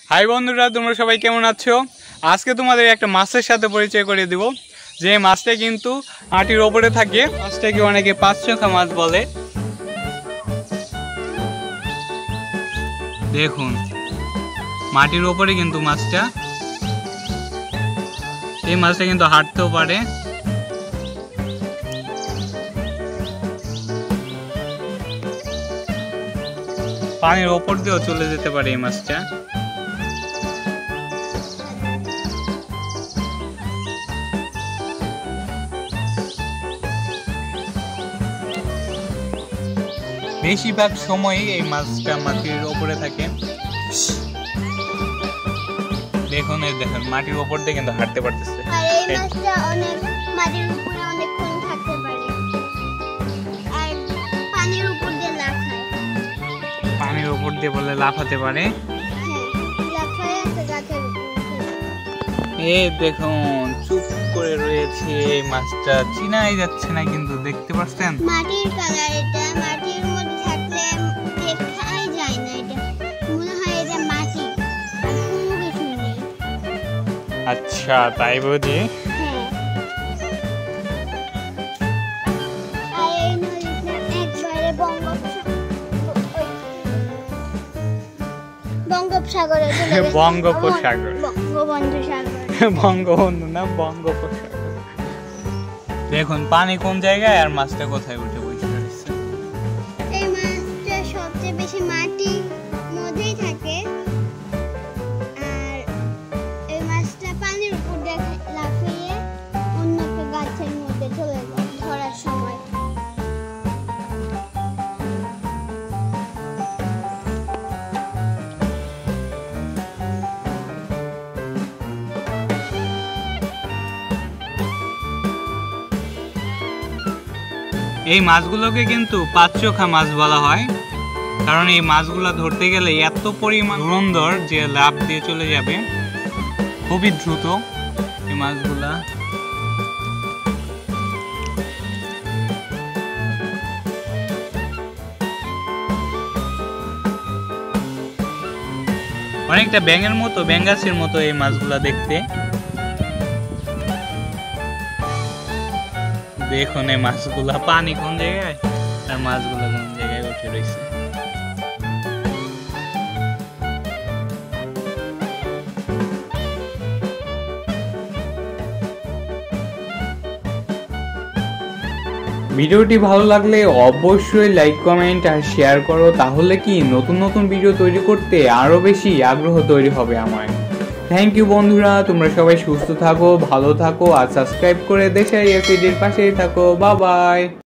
High বন্ধুরা, তোমরা সবাই কেমন আছো? আজকে তোমাদের একটা মাছের সাথে পরিচয় করে দিব, যে মাছটা কিন্তু মাটির ওপরে থাকে। মাছটাকে অনেকে পাঁচচোখা মাছ বলে। দেখুন, মাটির ওপরে কিন্তু মাছটা, এই মাছটা কিন্তু হাঁটতেও পারে। পানির ওপর দিয়েও চলে যেতে পারে এই মাছটা। বেশিরভাগ সময়ই এই মাছটা মাটির ওপরে থাকে। দেখুন, দেখেন মাটির ওপর দিয়ে কিন্তু হাঁটতে পারতেছে। পানির উপর দিয়ে বলে লাফাতে পারে। এই দেখুন, চুপ করে রয়েছে এই মাছটা, চিনাই যাচ্ছে না কিন্তু, দেখতে পাচ্ছেন মাটির কালার। এটা মাটির মধ্যে থাকলে দেখাই যায় না, এটা মনে হয় এটা মাটি। খুবই সুন্দর। আচ্ছা, তাই বুঝি। বঙ্গোপসাগরে বঙ্গোপসাগর, বঙ্গবন্ধু সাগর, বঙ্গবন্ধু না, বঙ্গোপসাগর। দেখুন পানি কোন জায়গায় আর মাছটা কোথায় উঠে বসে রয়েছে। এই মাছটা সবচেয়ে বেশি মাটির মধ্যেই থাকে, আর এই মাছটা পানির উপর দিয়ে লাফিয়ে অন্য একটা গাছের মধ্যে চলে যায় ধরার সময়। এই মাছগুলোকে কিন্তু পাঁচচোখা মাছ বলা হয়, কারণ এই মাছগুলো ধরতে গেলে এত পরিমাণ ধুরন্ধর যে লাফ দিয়ে চলে যাবে, খুবই দ্রুত এই মাছগুলা। অনেকটা ব্যাঙের মতো, ব্যাঙাচির মতো এই মাছগুলা দেখতে। দেখুন এই মাছগুলা পানি কোন জায়গায় আর মাছগুলা কোন জায়গায় উঠে রয়েছে। ভিডিওটি ভালো লাগলে অবশ্যই লাইক, কমেন্ট আর শেয়ার করো, তাহলে কি নতুন নতুন ভিডিও তৈরি করতে আরো বেশি আগ্রহ তৈরি হবে আমার। থ্যাংক ইউ বন্ধুরা, তোমরা সবাই সুস্থ থাকো, ভালো থাকো আর সাবস্ক্রাইব করে দেশের এফিডির পাশেই থাকো। Bye by.